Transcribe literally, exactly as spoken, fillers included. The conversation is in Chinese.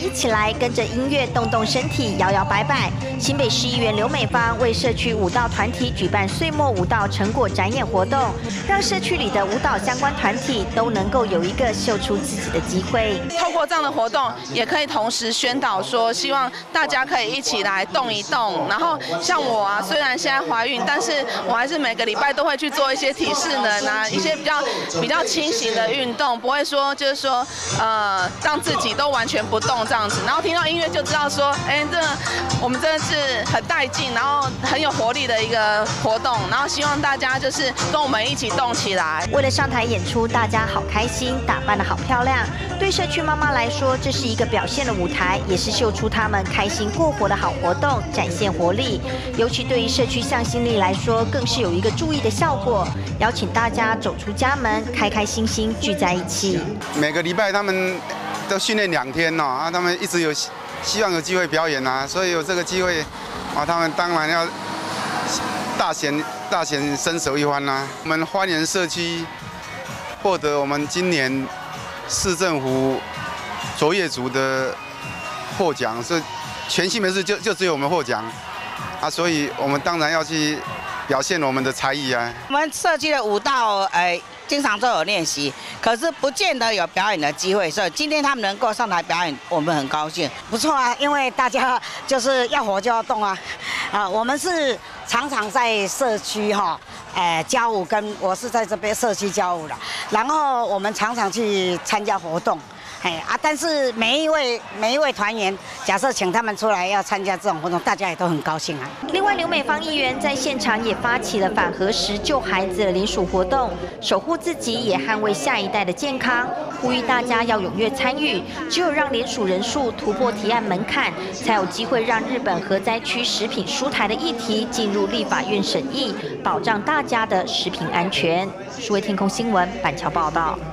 一起来跟着音乐动动身体，摇摇摆摆。新北市议员刘美芳为社区舞蹈团体举办岁末舞蹈成果展演活动，让社区里的舞蹈相关团体都能够有一个秀出自己的机会。 透过这样的活动，也可以同时宣导说，希望大家可以一起来动一动。然后像我啊，虽然现在怀孕，但是我还是每个礼拜都会去做一些体适能啊，一些比较比较轻型的运动，不会说就是说呃让自己都完全不动这样子。然后听到音乐就知道说，哎，这我们真的是很带劲，然后很有活力的一个活动。然后希望大家就是跟我们一起动起来。 为了上台演出，大家好开心，打扮得好漂亮。对社区妈妈来说，这是一个表现的舞台，也是秀出她们开心过活的好活动，展现活力。尤其对于社区向心力来说，更是有一个注意的效果，邀请大家走出家门，开开心心聚在一起。 每个礼拜他们都训练两天哦，啊，他们一直有希望有机会表演啊，所以有这个机会，啊，他们当然要大显大显身手一番啦、啊。我们花莲社区获得我们今年市政府卓越组的获奖，所以全新北市就就只有我们获奖啊，所以我们当然要去表现我们的才艺啊。 我们社区的舞蹈，呃，经常都有练习，可是不见得有表演的机会，所以今天他们能够上台表演，我们很高兴。 不错啊，因为大家就是要活就要动啊，啊，我们是常常在社区哈，呃，教舞跟我是在这边社区教舞的，然后我们常常去参加活动。哎啊！但是每一位每一位团员，假设请他们出来要参加这种活动，大家也都很高兴啊。 另外，刘美芳议员在现场也发起了反核食救孩子的联署活动，守护自己也捍卫下一代的健康，呼吁大家要踊跃参与。只有让联署人数突破提案门槛，才有机会让日本核灾区食品输台的议题进入立法院审议，保障大家的食品安全。数位天空新闻板桥报道。